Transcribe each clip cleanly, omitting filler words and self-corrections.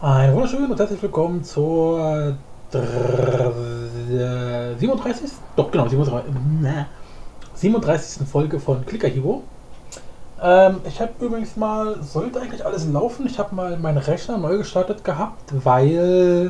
Ein wunderschön und herzlich willkommen zur 37. Doch, genau, 37. Folge von Clicker Hero. Ich habe übrigens mal, sollte eigentlich alles laufen. Ich habe mal meinen Rechner neu gestartet gehabt, weil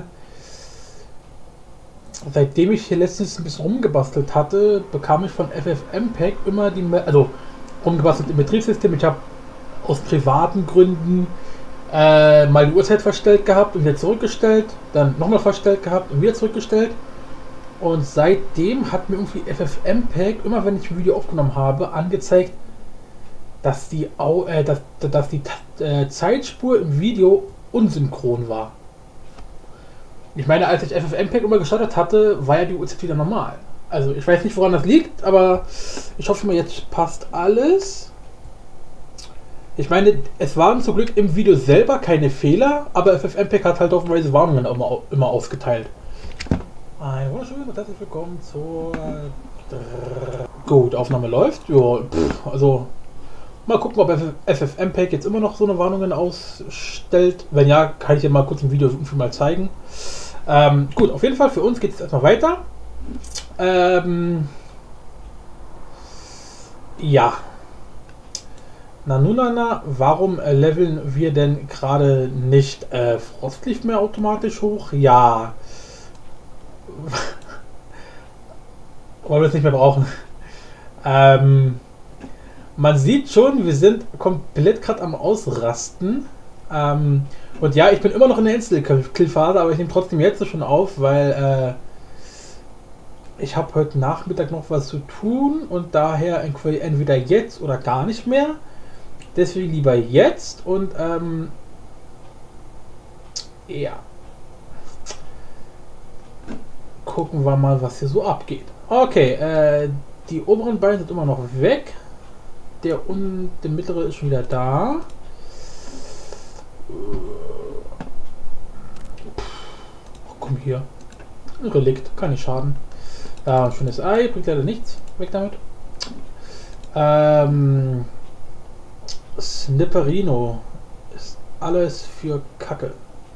seitdem ich hier letztens ein bisschen rumgebastelt hatte, bekam ich von FFmpeg immer die, also rumgebastelt im Betriebssystem. Ich habe aus privaten Gründen mal die Uhrzeit verstellt gehabt und wieder zurückgestellt, dann nochmal verstellt gehabt und wieder zurückgestellt. Und seitdem hat mir irgendwie FFmpeg, immer wenn ich ein Video aufgenommen habe, angezeigt, dass die Zeitspur im Video unsynchron war. Ich meine, als ich FFmpeg immer gestartet hatte, war ja die Uhrzeit wieder normal. Also ich weiß nicht, woran das liegt, aber ich hoffe mal, jetzt passt alles. Ich meine, es waren zum Glück im Video selber keine Fehler, aber FFmpeg hat halt offenweise Warnungen immer ausgeteilt. Ein wunderschön und herzlich willkommen zur... Gut, Aufnahme läuft. Ja, also mal gucken, ob FFmpeg jetzt immer noch so eine Warnungen ausstellt. Wenn ja, kann ich dir mal kurz im Video irgendwie mal zeigen. Gut, auf jeden Fall für uns geht es erstmal weiter. Ja. Nanunana, warum leveln wir denn gerade nicht Frostleaf mehr automatisch hoch? Ja. Wollen wir es nicht mehr brauchen. Man sieht schon, wir sind komplett gerade am Ausrasten. Und ja, ich bin immer noch in der Insel-Kill-Phase, aber ich nehme trotzdem jetzt schon auf, weil ich habe heute Nachmittag noch was zu tun und daher entweder jetzt oder gar nicht mehr. Deswegen lieber jetzt und ja. Gucken wir mal, was hier so abgeht. Okay, die oberen beiden sind immer noch weg. Der mittlere ist schon wieder da. Oh, komm hier. Ein Relikt, kann nicht schaden. Ja, ein schönes Ei, bringt leider nichts. Weg damit. Snipperino ist alles für Kacke.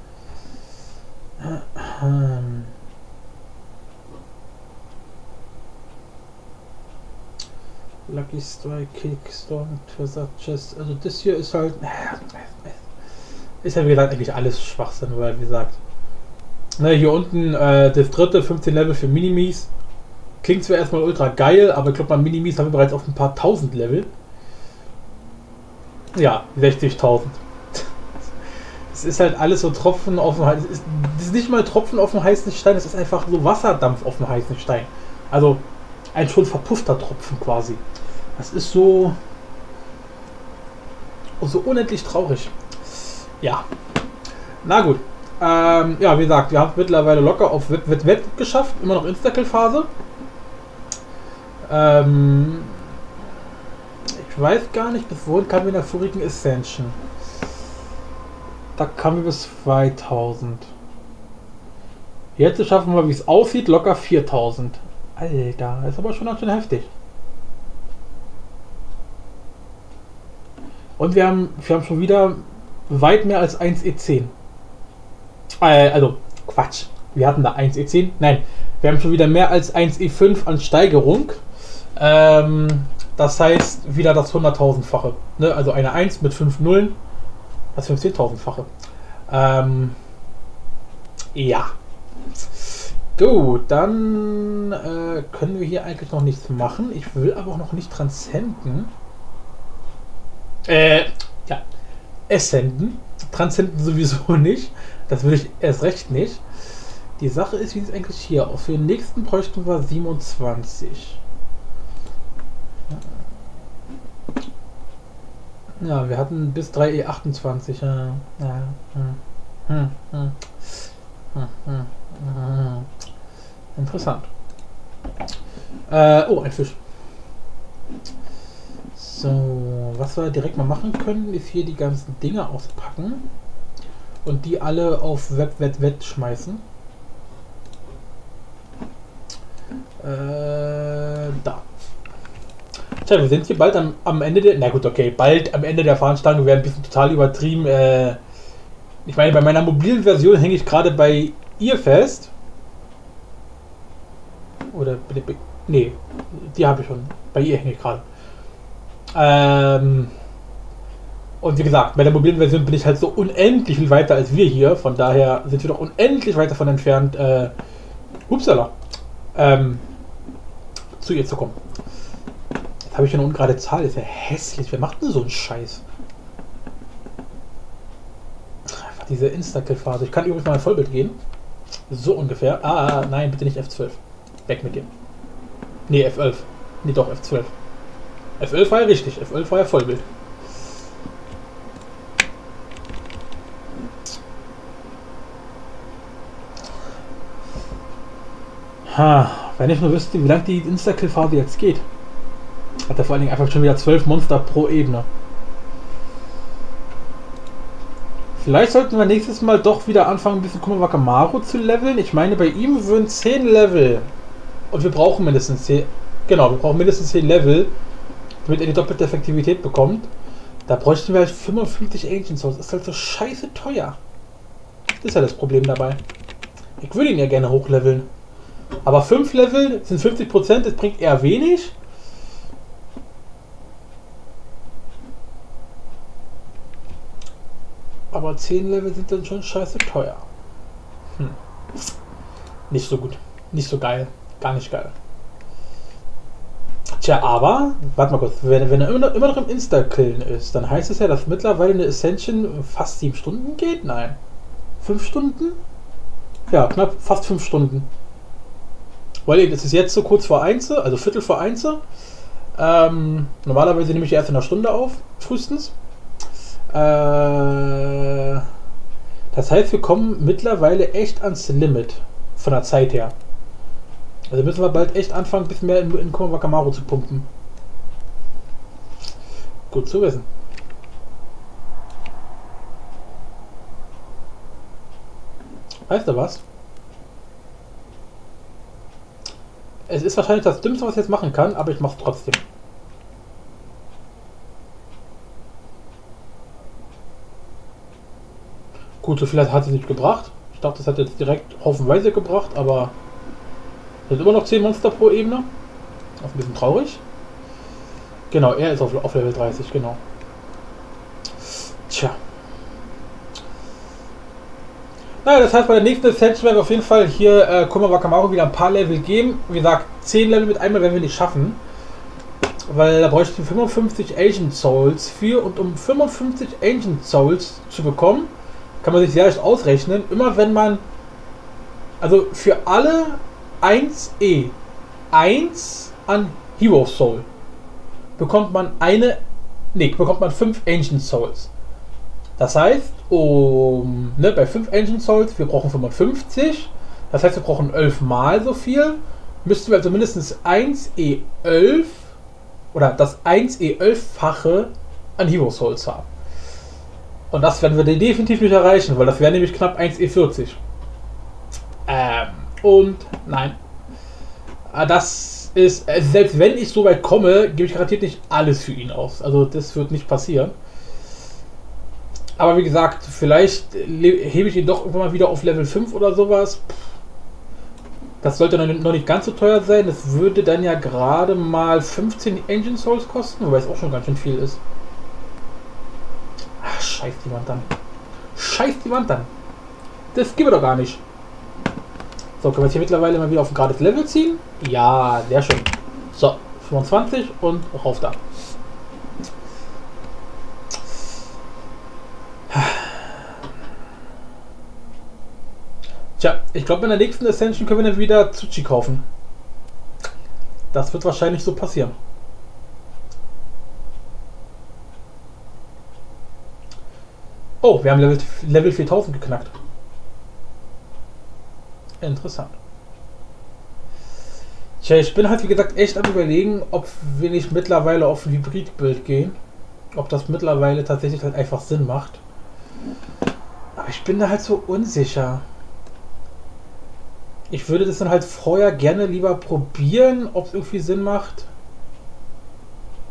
Lucky Strike, Kickstorm, Treasure Chest. Also das hier ist halt... Ist ja wie gesagt eigentlich alles Schwachsinn, weil wie gesagt... Ne, hier unten das dritte 15 Level für Minimis. Klingt zwar erstmal ultra geil, aber ich glaube bei Minimis haben wir bereits auf ein paar tausend Level. Ja, 60.000. Es ist halt alles so Tropfen auf dem heißen... Es ist nicht mal Tropfen auf dem heißen Stein, es ist einfach so Wasserdampf auf dem heißen Stein. Also ein schon verpuffter Tropfen quasi. Das ist so unendlich traurig. Ja. Na gut. Ja, wie gesagt, wir haben mittlerweile locker auf Wett geschafft. Immer noch Insta-Kill-Phase. Ich weiß gar nicht, bis wohin kamen wir in der vorigen Ascension. Da kamen wir bis 2000. Jetzt schaffen wir, wie es aussieht, locker 4000. Alter, das ist aber schon ganz schön heftig. Und wir haben schon wieder weit mehr als 1 E10. Also, Quatsch. Wir hatten da 1 E10. Nein, wir haben schon wieder mehr als 1 E5 an Steigerung. Das heißt, wieder das 100.000-fache. Ne? Also eine 1 mit 5 Nullen. Das 15.000-fache. Ja. Gut, dann können wir hier eigentlich noch nichts machen. Ich will aber auch noch nicht transzenden. Ja. Ascenden. Transzenden sowieso nicht. Das will ich erst recht nicht. Die Sache ist, wie es eigentlich hier aus. Für den nächsten bräuchten wir 27. Ja, wir hatten bis 3E28. Interessant. Oh, ein Fisch. So, was wir direkt mal machen können, ist hier die ganzen Dinge auspacken und die alle auf Wett schmeißen. Da. Tja, wir sind hier bald am Ende der... Na gut, okay, bald am Ende der Fahnenstange wäre ein bisschen total übertrieben. Ich meine, bei meiner mobilen Version hänge ich gerade bei ihr fest. Oder nee, die habe ich schon. Bei ihr hänge ich gerade. Und wie gesagt, bei der mobilen Version bin ich halt so unendlich viel weiter als wir hier. Von daher sind wir doch unendlich weit davon entfernt, upsala, zu ihr zu kommen. Jetzt habe ich eine ungerade Zahl, das ist ja hässlich. Wer macht denn so einen Scheiß? Einfach diese Insta-Kill-Phase. Ich kann übrigens mal ein Vollbild gehen. So ungefähr. Nein, bitte nicht F12. Weg mit dir. Nee, F11. Nee, doch, F12. F11 war ja richtig. F11 war ja Vollbild. Wenn ich nur wüsste, wie lange die Insta-Kill-Phase jetzt geht. Hat er vor allen Dingen einfach schon wieder 12 Monster pro Ebene. Vielleicht sollten wir nächstes Mal doch wieder anfangen, ein bisschen Kumawakamaru zu leveln. Ich meine, bei ihm würden 10 Level. Und wir brauchen mindestens 10. Genau, wir brauchen mindestens 10 Level, damit er die doppelte Effektivität bekommt. Da bräuchten wir halt 55 Ancient Souls. Das ist halt so scheiße teuer. Das ist ja das Problem dabei. Ich würde ihn ja gerne hochleveln. Aber 5 Level sind 50%, das bringt eher wenig. Aber 10 Level sind dann schon scheiße teuer. Nicht so gut. Nicht so geil. Gar nicht geil. Tja, aber, warte mal kurz, wenn er immer noch im Insta-Killen ist, dann heißt es ja, dass mittlerweile eine Ascension fast 7 Stunden geht? Nein. 5 Stunden? Ja, knapp fast 5 Stunden. Weil es ist jetzt so kurz vor 1, also Viertel vor 1. Normalerweise nehme ich erst in einer Stunde auf, frühestens. Das heißt, wir kommen mittlerweile echt ans Limit von der Zeit her. Also müssen wir bald echt anfangen, ein bisschen mehr in Kumawakamaru zu pumpen. Gut zu wissen. Weißt du was? Es ist wahrscheinlich das Dümmste, was ich jetzt machen kann, aber ich mache es trotzdem. Gut, so viel hat es nicht gebracht. Ich dachte, das hat jetzt direkt haufenweise gebracht, aber es sind immer noch 10 Monster pro Ebene. Das ist ein bisschen traurig. Genau, er ist auf Level 30, genau. Tja. Naja, das heißt, bei der nächsten Ascension werden wir auf jeden Fall hier Kumawakamaru wieder ein paar Level geben. Wie gesagt, 10 Level mit einmal werden wir nicht schaffen. Weil da bräuchten wir 55 Ancient Souls für, und um 55 Ancient Souls zu bekommen, kann man sich sehr leicht ausrechnen, immer wenn man, also für alle 1 an Hero Soul bekommt man bekommt man 5 Ancient Souls. Das heißt, bei 5 Ancient Souls, wir brauchen 55, das heißt, wir brauchen 11 mal so viel, müssten wir also mindestens 1E11 oder das 1E11-fache an Hero Souls haben. Und das werden wir definitiv nicht erreichen, weil das wäre nämlich knapp 1E40. Und nein. Das ist, selbst wenn ich so weit komme, gebe ich garantiert nicht alles für ihn aus. Also das wird nicht passieren. Aber wie gesagt, vielleicht hebe ich ihn doch irgendwann mal wieder auf Level 5 oder sowas. Das sollte noch nicht ganz so teuer sein. Das würde dann ja gerade mal 15 Ancient Souls kosten, wobei es auch schon ganz schön viel ist. Ach, scheiß die Wand dann. Scheiß die Wand dann. Das gibt es doch gar nicht. So, können wir jetzt hier mittlerweile mal wieder auf ein gerades Level ziehen? Ja, sehr schön. So, 25 und rauf da. Tja, ich glaube, in der nächsten Ascension können wir dann wieder Tsuchi kaufen. Das wird wahrscheinlich so passieren. Oh, wir haben Level 4000 geknackt. Interessant. Tja, ich bin halt wie gesagt echt am Überlegen, ob wir nicht mittlerweile auf ein Hybrid-Bild gehen. Ob das mittlerweile tatsächlich halt einfach Sinn macht. Aber ich bin da halt so unsicher. Ich würde das dann halt vorher gerne lieber probieren, ob es irgendwie Sinn macht.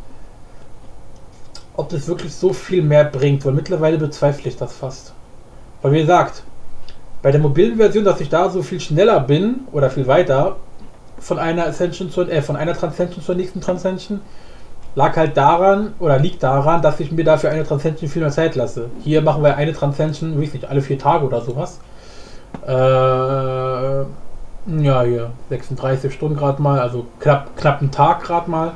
Ob das wirklich so viel mehr bringt, weil mittlerweile bezweifle ich das fast. Weil wie gesagt, bei der mobilen Version, dass ich da so viel schneller bin oder viel weiter von einer Ascension von einer Transcension zur nächsten Transcension, lag halt daran oder liegt daran, dass ich mir dafür eine Transcension viel mehr Zeit lasse. Hier machen wir eine Transcension, weiß nicht, alle 4 Tage oder sowas. Ja, hier 36 Stunden gerade mal, also knapp einen Tag gerade mal.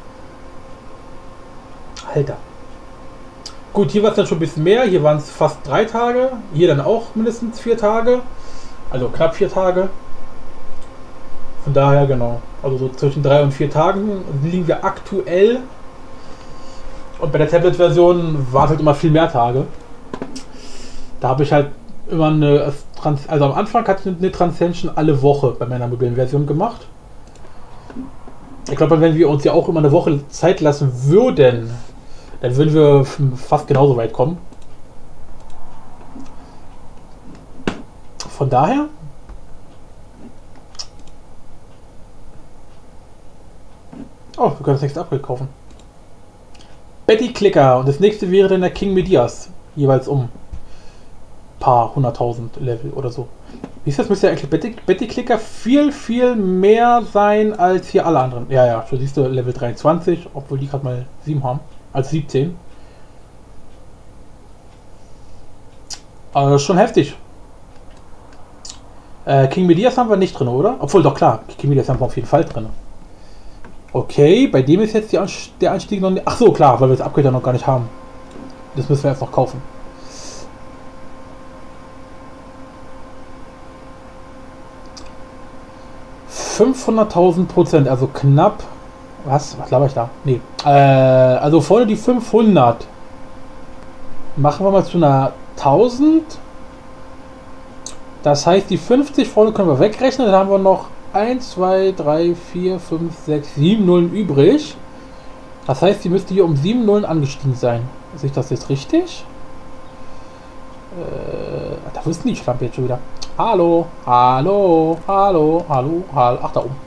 Alter. Gut, hier war es dann schon ein bisschen mehr, hier waren es fast 3 Tage, hier dann auch mindestens 4 Tage, also knapp 4 Tage. Von daher genau, also so zwischen 3 und 4 Tagen liegen wir aktuell. Und bei der Tablet-Version war es halt immer viel mehr Tage. Da habe ich halt immer also am Anfang hatte ich eine Transcension alle Woche bei meiner mobilen Version gemacht. Ich glaube, wenn wir uns ja auch immer eine Woche Zeit lassen würden, dann würden wir fast genauso weit kommen. Von daher. Oh, wir können das nächste Upgrade kaufen. Betty Clicker und das nächste wäre dann der King Medias. Jeweils um paar 100.000 Level oder so. Wie ist das? Müsste ja eigentlich Betty Clicker viel mehr sein als hier alle anderen. Ja, ja, schon siehst du Level 23, obwohl die gerade mal 7 haben. Als 17. Schon heftig. King Medias haben wir nicht drin, oder? Obwohl, doch klar, King Medias haben wir auf jeden Fall drin. Okay, bei dem ist jetzt der Anstieg noch nicht. Ach so, klar, weil wir das Upgrade noch gar nicht haben. Das müssen wir jetzt noch kaufen. $500.000%, also knapp. Was laber ich da? Nee. Also vorne die 500. Machen wir mal zu einer 1000. Das heißt, die 50 vorne können wir wegrechnen. Dann haben wir noch 1, 2, 3, 4, 5, 6, 7 Nullen übrig. Das heißt, die müsste hier um 7 Nullen angestiegen sein. Sehe ich das jetzt richtig? Da wussten die Schlampe jetzt schon wieder. Hallo, hallo, hallo, hallo, hallo. Ach, da oben.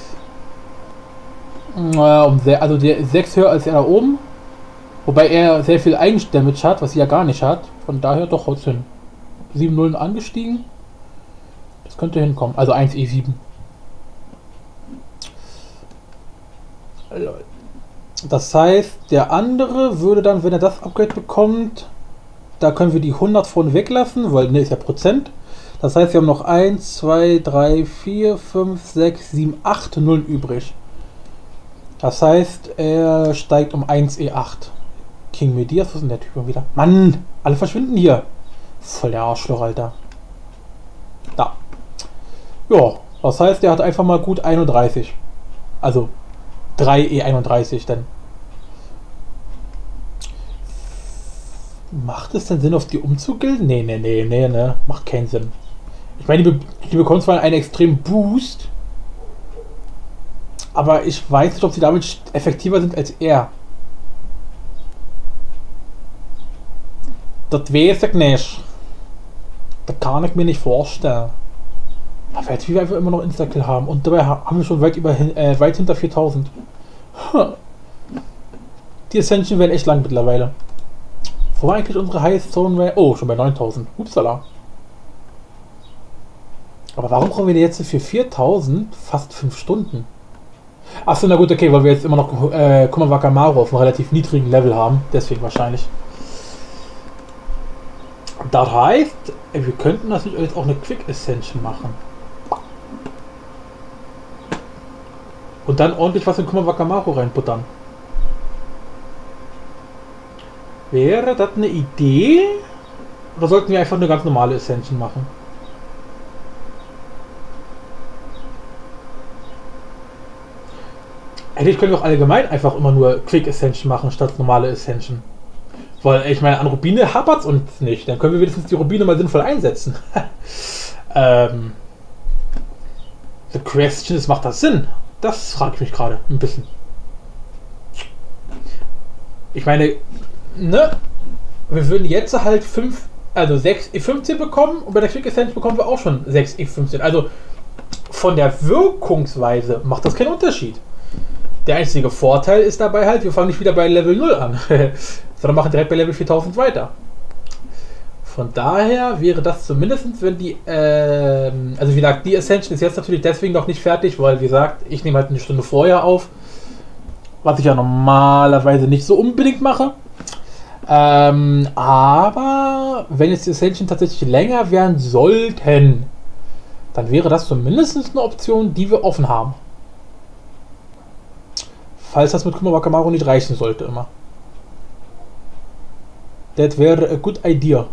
Also der ist 6 höher als er da oben. Wobei er sehr viel Eigendamage hat, was sie ja gar nicht hat. Von daher doch haut's hin. 7 Nullen angestiegen. Das könnte hinkommen. Also 1 E7. Das heißt, der andere würde dann, wenn er das Upgrade bekommt, da können wir die 100 vorne weglassen, weil ne, ist ja Prozent. Das heißt, wir haben noch 1, 2, 3, 4, 5, 6, 7, 8 Nullen übrig. Das heißt, er steigt um 1 E8. King Medias, wo ist denn der Typ wieder? Mann, alle verschwinden hier. Voll der Arschloch, Alter. Da. Ja, das heißt, der hat einfach mal gut 31. Also 3 E31 dann. Macht es denn Sinn, auf die umzugilden? Nee, ne. Macht keinen Sinn. Ich meine, die bekommen zwar einen extremen Boost, aber ich weiß nicht, ob sie damit effektiver sind als er. Das weiß ich nicht. Das kann ich mir nicht vorstellen. Aber jetzt wir einfach immer noch Instakill haben und dabei haben wir schon weit hinter 4000. Die Ascension werden echt lang mittlerweile. Wo war eigentlich unsere Highest Zone? Oh, schon bei 9000. Upsala. Aber warum brauchen wir jetzt für 4000 fast 5 Stunden? Achso, na gut, okay, weil wir jetzt immer noch Kumawaka Maru auf einem relativ niedrigen Level haben. Deswegen wahrscheinlich. Das heißt, wir könnten natürlich jetzt auch eine Quick Ascension machen. Und dann ordentlich was in Kumawaka Maru reinputtern. Wäre das eine Idee? Oder sollten wir einfach eine ganz normale Ascension machen? Eigentlich können wir auch allgemein einfach immer nur Quick Ascension machen, statt normale Ascension. Weil, ich meine, an Rubine hapert es uns nicht. Dann können wir wenigstens die Rubine mal sinnvoll einsetzen. The question ist, macht das Sinn? Das frage ich mich gerade ein bisschen. Ich meine, ne? Wir würden jetzt halt 6 E15 bekommen und bei der Quick Ascension bekommen wir auch schon 6 E15. Also von der Wirkungsweise macht das keinen Unterschied. Der einzige Vorteil ist dabei halt, wir fangen nicht wieder bei Level 0 an, sondern machen direkt bei Level 4000 weiter. Von daher wäre das zumindest, wenn die, also wie gesagt, die Ascension ist jetzt natürlich deswegen noch nicht fertig, weil wie gesagt, ich nehme halt eine Stunde vorher auf, was ich ja normalerweise nicht so unbedingt mache. Aber wenn jetzt die Ascension tatsächlich länger werden sollten, dann wäre das zumindest eine Option, die wir offen haben. Falls das mit Kuma Wakamaru nicht reichen sollte immer. Das wäre a good idea.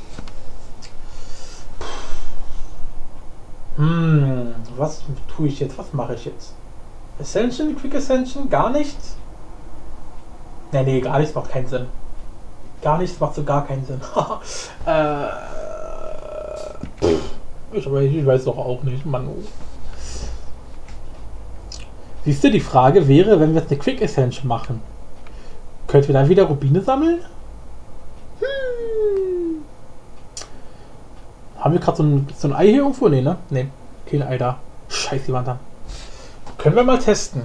Was tue ich jetzt? Was mache ich jetzt? Ascension? Quick Ascension? Gar nichts? Nee, gar nichts macht keinen Sinn. Gar nichts macht so gar keinen Sinn. Ich weiß doch auch nicht, Mann. Siehst du, die Frage wäre, wenn wir jetzt eine Quick Ascension machen, könnten wir dann wieder Rubine sammeln? Haben wir gerade so ein Ei hier irgendwo? Nee, ne? Nee, kein Ei da. Scheiße, die Wand an. Können wir mal testen.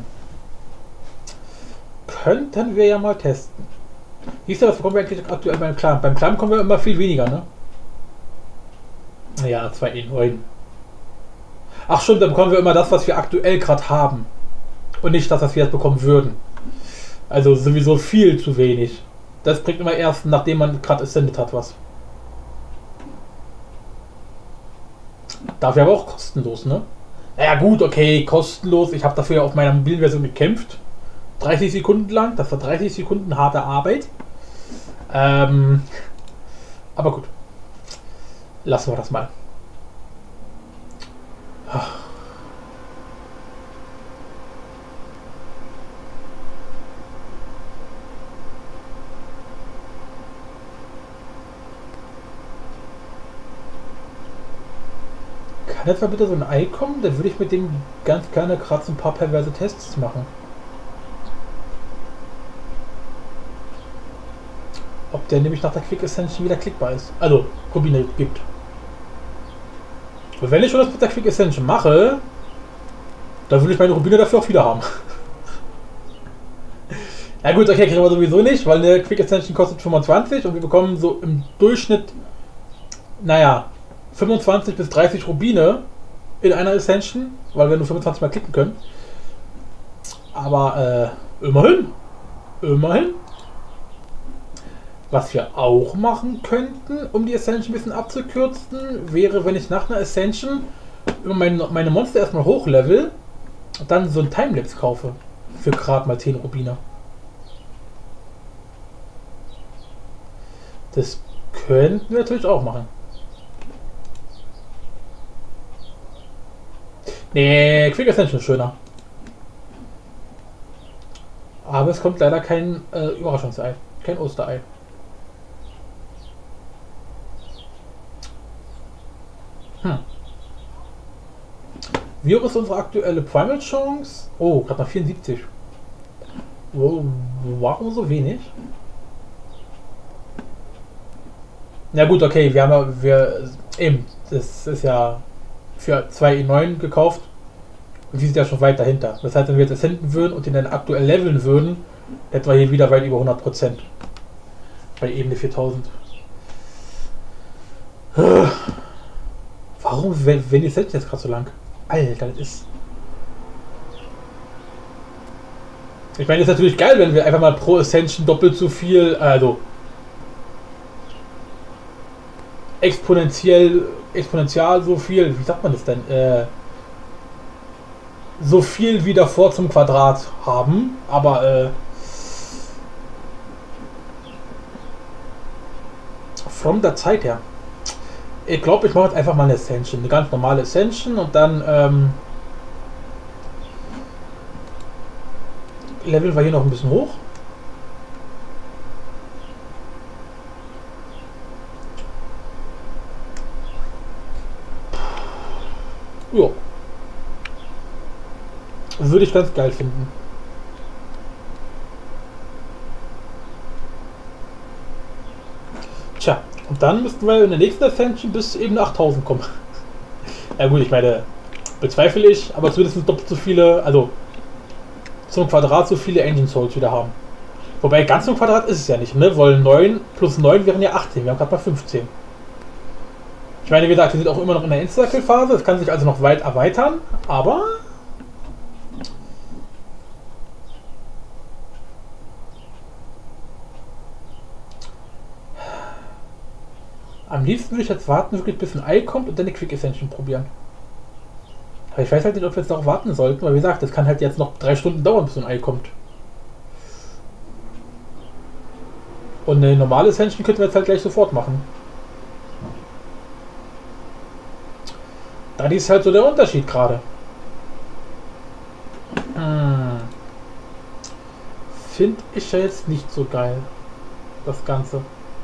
Könnten wir ja mal testen. Siehst du, was bekommen wir eigentlich aktuell beim Clan? Beim Clan kommen wir immer viel weniger, ne? Ja, 2E9. Ach stimmt, dann bekommen wir immer das, was wir aktuell gerade haben. Und nicht das, was wir jetzt bekommen würden. Also sowieso viel zu wenig. Das bringt immer erst, nachdem man gerade ascendet hat, was. Dafür aber auch kostenlos, ne? Naja gut, okay, kostenlos. Ich habe dafür ja auf meiner mobilen Version gekämpft. 30 Sekunden lang. Das war 30 Sekunden harte Arbeit. Aber gut. Lassen wir das mal. Kann jetzt mal bitte so ein Ei kommen? Dann würde ich mit dem ganz gerne gerade so ein paar perverse Tests machen. Ob der nämlich nach der Quick Ascension wieder klickbar ist. Also, Rubine gibt. Und wenn ich schon das mit der Quick Ascension mache, dann würde ich meine Rubine dafür auch wieder haben. Na gut, okay, kriegen wir sowieso nicht, weil eine Quick Ascension kostet 25 und wir bekommen so im Durchschnitt, naja, 25 bis 30 Rubine in einer Ascension, weil wir nur 25 mal klicken können. Aber immerhin. Was wir auch machen könnten, um die Ascension ein bisschen abzukürzen, wäre, wenn ich nach einer Ascension über meine Monster erstmal hochlevel und dann so ein Timelapse kaufe. Für gerade mal 10 Rubine. Das könnten wir natürlich auch machen. Nee, Quick Ascension ist schöner. Aber es kommt leider kein Überraschungsei. Kein Osterei. Wie hoch ist unsere aktuelle Primal Chance? Oh, gerade noch 74. Warum so wenig? Na gut, okay, das ist ja für 2E9 gekauft und wir sind ja schon weit dahinter. Das heißt, wenn wir jetzt hinten würden und den dann aktuell leveln würden, hätten wir hier wieder weit über 100%. Bei Ebene 4000. Warum, wenn die Set jetzt gerade so lang? Alter, das ist... Ich meine, das ist natürlich geil, wenn wir einfach mal pro Ascension doppelt so viel, also exponentiell so viel, wie sagt man das denn? So viel wie davor zum Quadrat haben, aber von der Zeit her. Ich glaube, ich mache jetzt einfach mal eine Ascension, eine ganz normale Ascension und dann leveln wir hier noch ein bisschen hoch. Ja. Würde ich ganz geil finden. Tja, und dann müssten wir in der nächsten Ascension bis eben 8000 kommen. Ja gut, ich meine, bezweifle ich, aber zumindest doppelt so viele, also zum Quadrat so viele Engine Souls wieder haben. Wobei ganz zum Quadrat ist es ja nicht, ne? Weil 9 plus 9 wären ja 18, wir haben gerade mal 15. Ich meine, wie gesagt, wir sind auch immer noch in der Endcircle-Phase, es kann sich also noch weit erweitern, aber am liebsten würde ich jetzt warten, wirklich bis ein Ei kommt und dann die Quick Ascension probieren. Aber ich weiß halt nicht, ob wir jetzt darauf warten sollten, weil wie gesagt, das kann halt jetzt noch 3 Stunden dauern, bis so ein Ei kommt. Und eine normale Ascension könnten wir jetzt halt gleich sofort machen. Da ist halt so der Unterschied gerade. Finde ich ja jetzt nicht so geil, das Ganze.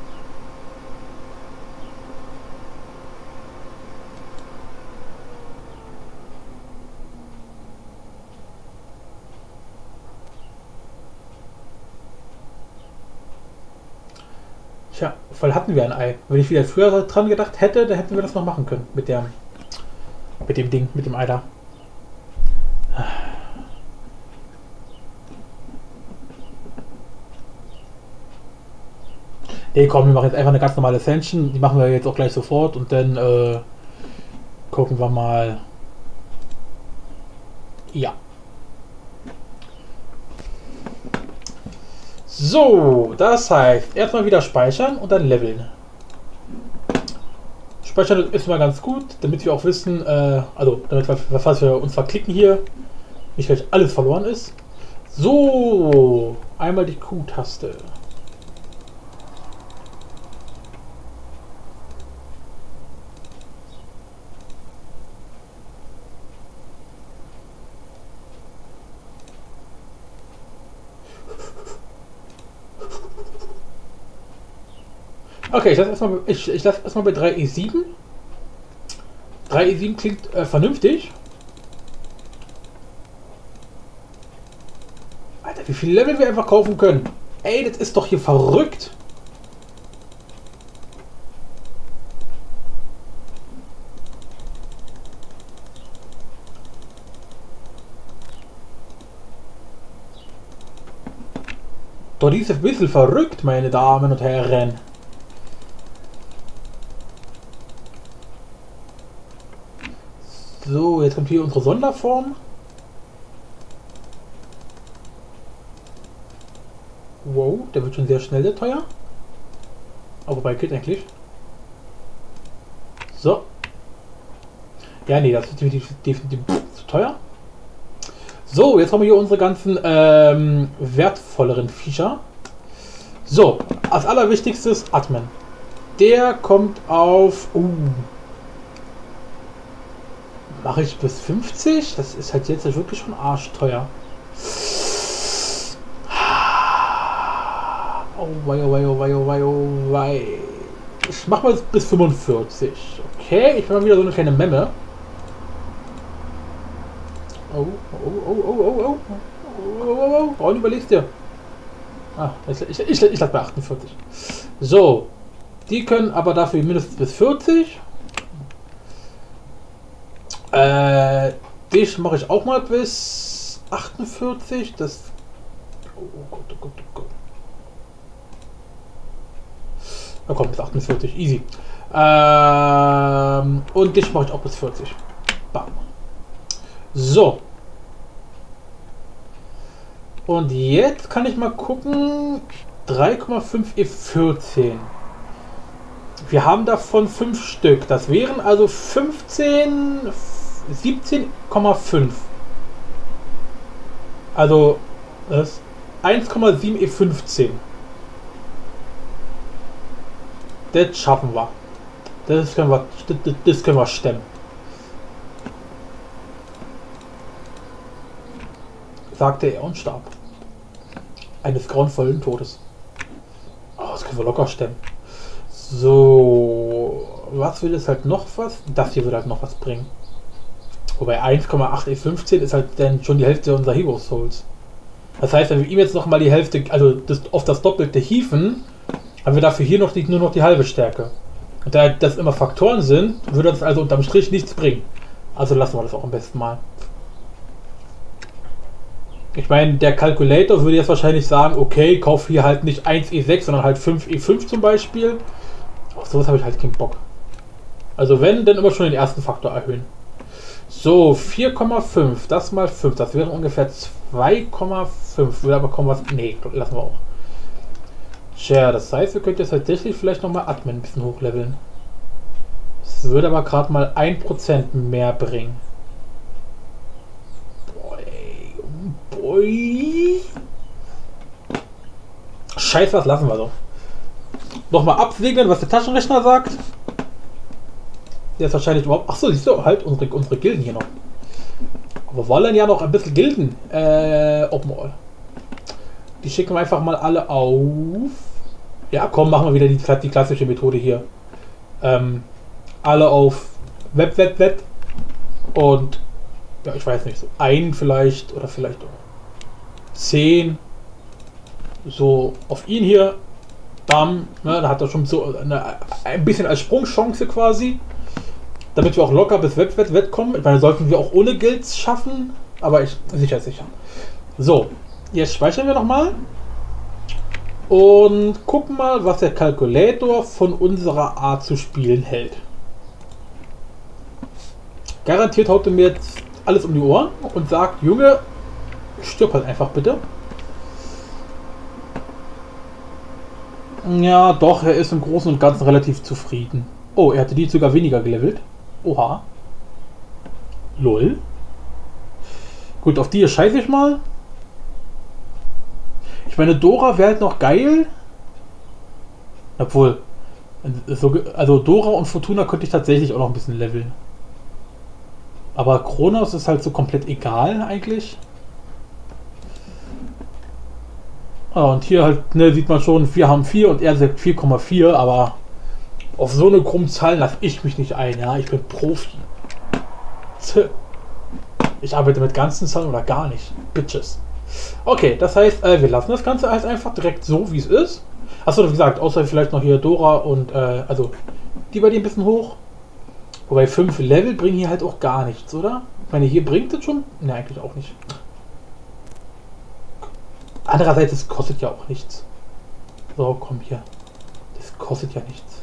Tja, voll hatten wir ein Ei. Wenn ich wieder früher dran gedacht hätte, dann hätten wir das noch machen können mit dem Ding, mit dem Ei da. Nee, komm, wir machen jetzt einfach eine ganz normale Ascension. Die machen wir jetzt auch gleich sofort und dann gucken wir mal. Ja. So, das heißt, erstmal wieder speichern und dann leveln. Speichern ist mal ganz gut, damit wir auch wissen, also damit wir, falls wir uns verklicken hier, nicht gleich alles verloren ist. So, einmal die Q-Taste. Okay, ich lasse erstmal bei 3E7. 3E7 klingt vernünftig. Alter, wie viele Level wir einfach kaufen können. Ey, das ist doch hier verrückt. Doch, die ist ein bisschen verrückt, meine Damen und Herren. So, jetzt kommt hier unsere Sonderform. Wow, der wird schon sehr schnell, der teuer. Aber wobei geht eigentlich. So. Ja, nee, das ist definitiv zu teuer. So, jetzt haben wir hier unsere ganzen wertvolleren Viecher. So, als allerwichtigstes Atmen. Der kommt auf... Mache ich bis 50? Das ist halt jetzt wirklich schon arschteuer. Oh wei, oh wei, oh wei, oh wei, oh wei. Ich mache mal bis 45. Okay, ich mache wieder so eine kleine Memme. Oh, oh, oh, oh, oh, oh, oh, oh, oh, und überlegst dir. Ah, ich lasse bei 48. So, die können aber dafür mindestens bis 40. Dich mache ich auch mal bis 48. Das. Oh Gott, oh Gott, oh Gott. Na komm, bis 48. Easy. Und dich mache ich auch bis 40. Bam. So. Und jetzt kann ich mal gucken. 3,5 E14. Wir haben davon 5 Stück. Das wären also 17,5. Also das 1,7 E15. Das schaffen wir. Das können wir stemmen. Sagte er und starb. Eines grauenvollen Todes. Oh, das können wir locker stemmen. So, was will es halt noch was? Das hier wird halt noch was bringen. Wobei 1,8 E15 ist halt dann schon die Hälfte unserer Hero Souls. Das heißt, wenn wir ihm jetzt noch mal die Hälfte, also auf das Doppelte hieven, haben wir dafür hier noch nur noch die halbe Stärke. Und da das immer Faktoren sind, würde das also unterm Strich nichts bringen. Also lassen wir das auch am besten mal. Ich meine, der Calculator würde jetzt wahrscheinlich sagen, okay, kauf hier halt nicht 1 E6, sondern halt 5 E5 zum Beispiel. Auf sowas habe ich halt keinen Bock. Also wenn, dann immer schon den ersten Faktor erhöhen. So, 4,5. Das mal 5. Das wäre ungefähr 2,5. Würde aber kommen was... Nee, lassen wir auch. Tja, das heißt, wir könnten jetzt tatsächlich vielleicht nochmal Admin ein bisschen hochleveln. Das würde aber gerade mal 1% mehr bringen. Boy. Scheiße, was lassen wir so. Nochmal absegnen, was der Taschenrechner sagt. Der ist wahrscheinlich überhaupt... Achso, siehst du, halt unsere Gilden hier noch. Aber wir wollen ja noch ein bisschen Gilden. Open All. Die schicken wir einfach mal alle auf. Ja, komm, machen wir wieder die klassische Methode hier. Alle auf Web. Und ja, ich weiß nicht, so ein vielleicht oder vielleicht 10. So auf ihn hier. Bam. Ne, da hat er schon so ein bisschen als Sprungchance quasi. Damit wir auch locker bis Web kommen. Ich meine, sollten wir auch ohne Guilds schaffen. Aber ich sicher. So, jetzt speichern wir nochmal. Und gucken mal, was der Kalkulator von unserer Art zu spielen hält. Garantiert haut er mir jetzt alles um die Ohren und sagt, Junge, stirb halt einfach bitte. Ja, doch, er ist im Großen und Ganzen relativ zufrieden. Oh, er hatte die sogar weniger gelevelt. Oha. Lol. Gut, auf die hier scheiße ich mal. Ich meine, Dora wäre halt noch geil. Obwohl, also Dora und Fortuna könnte ich tatsächlich auch noch ein bisschen leveln. Aber Kronos ist halt so komplett egal eigentlich. Ah, und hier halt, ne, sieht man schon, wir haben 4 und er sagt 4,4, aber auf so eine krummen Zahl lasse ich mich nicht ein, ja, ich bin Profi. Ich arbeite mit ganzen Zahlen oder gar nicht. Bitches. Okay, das heißt, wir lassen das Ganze halt einfach direkt so, wie es ist. Achso, wie gesagt, außer vielleicht noch hier Dora und, also, die bei dir ein bisschen hoch. Wobei 5 Level bringen hier halt auch gar nichts, oder? Ich meine, hier bringt es schon? Ne, eigentlich auch nicht. Andererseits, es kostet ja auch nichts. So, komm hier. Das kostet ja nichts.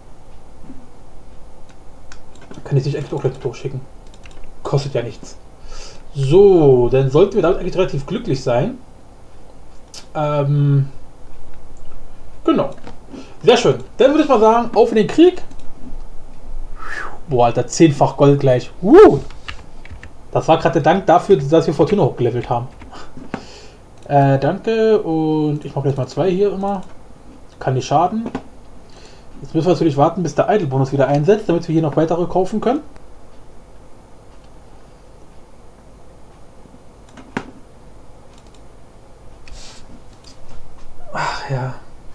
Kann ich sich eigentlich auch gleich durchschicken. Kostet ja nichts. So, dann sollten wir damit eigentlich relativ glücklich sein. Genau. Sehr schön. Dann würde ich mal sagen, auf in den Krieg. Boah, Alter, 10-fach Gold gleich. Das war gerade der Dank dafür, dass wir Fortuna hochgelevelt haben. Danke. Und ich mache gleich mal 2 hier immer. Kann nicht schaden. Jetzt müssen wir natürlich warten, bis der Idle-Bonus wieder einsetzt, damit wir hier noch weitere kaufen können. Ach ja.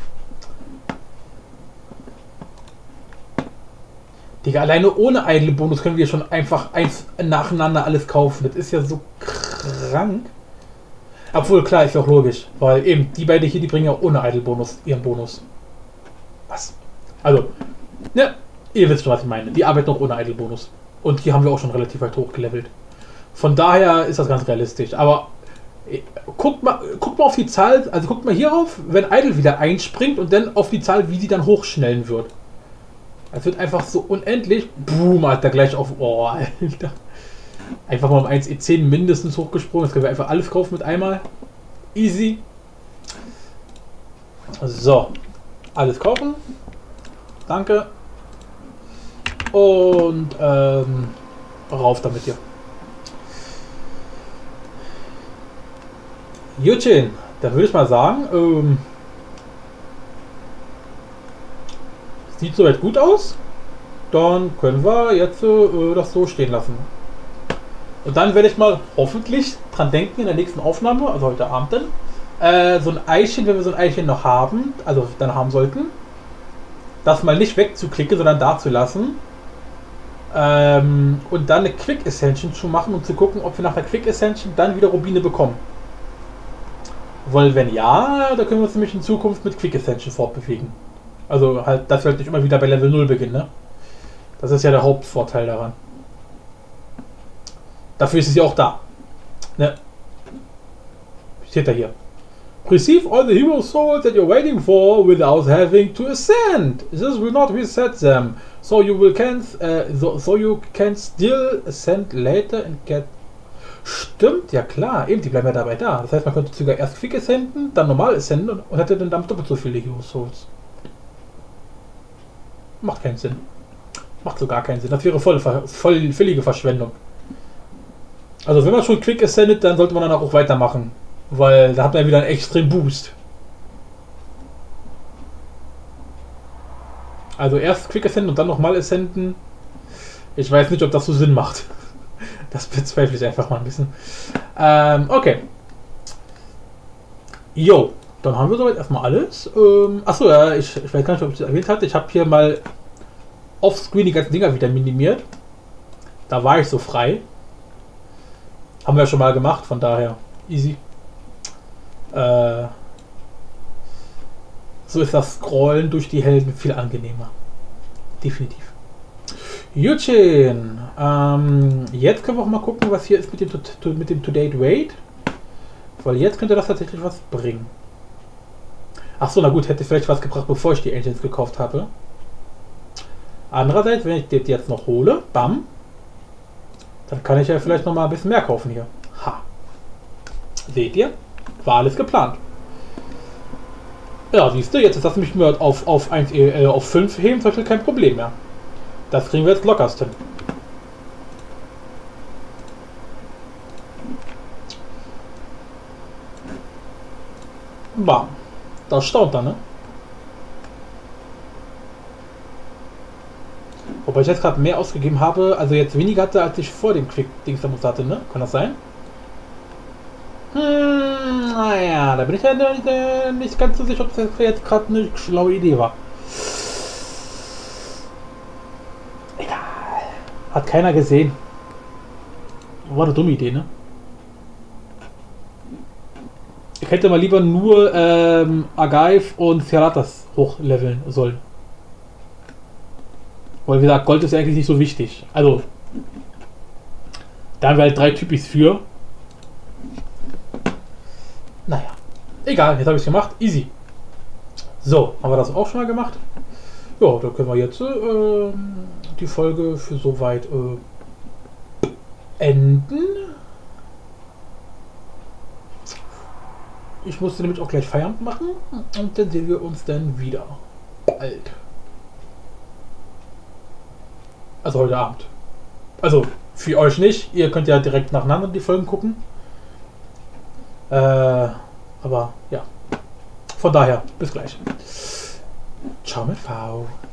Digga, alleine ohne Idle-Bonus können wir schon einfach eins nacheinander alles kaufen. Das ist ja so krank. Obwohl, klar, ist ja auch logisch. Weil eben, die beiden hier, die bringen ja ohne Idle-Bonus ihren Bonus. Was? Also, ne, ihr wisst schon, was ich meine. Die arbeiten auch ohne Idle-Bonus. Und die haben wir auch schon relativ weit hochgelevelt. Von daher ist das ganz realistisch. Aber guckt mal auf die Zahl, also guckt mal hier auf, wenn Idle wieder einspringt und dann auf die Zahl, wie sie dann hochschnellen wird. Es wird einfach so unendlich. Boom, Alter, gleich auf. Oh, Alter. Einfach mal um 1 E10 mindestens hochgesprungen. Jetzt können wir einfach alles kaufen mit einmal. Easy. So. Alles kaufen. Danke. Und rauf damit hier. Jutchen. Dann würde ich mal sagen, sieht soweit gut aus. Dann können wir jetzt das so stehen lassen. Und dann werde ich mal hoffentlich dran denken in der nächsten Aufnahme, also heute Abend dann, so ein Eischen, wenn wir so ein Eischen noch haben, also dann haben sollten, das mal nicht wegzuklicken, sondern da zu lassen. Und dann eine Quick Ascension zu machen und zu gucken, ob wir nach der Quick Ascension dann wieder Rubine bekommen. Weil wenn ja, da können wir uns nämlich in Zukunft mit Quick Ascension fortbewegen. Also halt, dass wir halt nicht immer wieder bei Level 0 beginnen, ne? Das ist ja der Hauptvorteil daran. Dafür ist es ja auch da. Ne? Steht da hier. Receive all the hero souls that you're waiting for without having to ascend. This will not reset them, so you can still ascend later and get. Stimmt, ja klar, eben, die bleiben ja dabei da. Das heißt, man könnte sogar erst Quick ascenden, dann normal ascenden und hätte dann damit doppelt so viele Hero Souls. Macht keinen Sinn. Macht so gar keinen Sinn. Das wäre völlige Verschwendung. Also wenn man schon Quick ascendet, dann sollte man dann auch weitermachen. Weil da hat man ja wieder einen extremen Boost. Also erst Quick Ascend und dann nochmal Ascenden. Ich weiß nicht, ob das so Sinn macht. Das bezweifle ich einfach mal ein bisschen. Okay. Jo, dann haben wir soweit erstmal alles. Achso, ja, ich weiß gar nicht, ob ich das erwähnt hatte. Ich habe hier mal offscreen die ganzen Dinger wieder minimiert. Da war ich so frei. Haben wir ja schon mal gemacht, von daher easy. So ist das Scrollen durch die Helden viel angenehmer. Definitiv. Jutchen. Jetzt können wir auch mal gucken, was hier ist mit dem To-Date Raid. Weil jetzt könnte das tatsächlich was bringen. Achso, na gut, hätte vielleicht was gebracht, bevor ich die Engines gekauft habe. Andererseits, wenn ich das jetzt noch hole, bam, dann kann ich ja vielleicht noch mal ein bisschen mehr kaufen hier. Ha. Seht ihr? War alles geplant. Ja, siehst du, jetzt ist das nämlich nur auf 5 heben, zum Beispiel kein Problem mehr. Das kriegen wir jetzt lockerst hin. Bam. Das staunt dann, ne? Wobei ich jetzt gerade mehr ausgegeben habe, also jetzt weniger hatte, als ich vor dem Quick-Dings hatte, ne? Kann das sein? Naja, da bin ich ja nicht ganz so sicher, ob das jetzt gerade eine schlaue Idee war. Egal. Hat keiner gesehen. War eine dumme Idee, ne? Ich hätte mal lieber nur Agaif und Seratas hochleveln sollen. Weil wie gesagt, Gold ist ja eigentlich nicht so wichtig. Also, da haben wir halt 3 Typis für. Naja, egal, jetzt habe ich es gemacht. Easy. So, haben wir das auch schon mal gemacht. Ja, dann können wir jetzt die Folge für soweit enden. Ich musste nämlich auch gleich Feierabend machen und dann sehen wir uns dann wieder bald. Also heute Abend. Also für euch nicht. Ihr könnt ja direkt nacheinander die Folgen gucken. Aber ja. Von daher, bis gleich. Ciao mit V.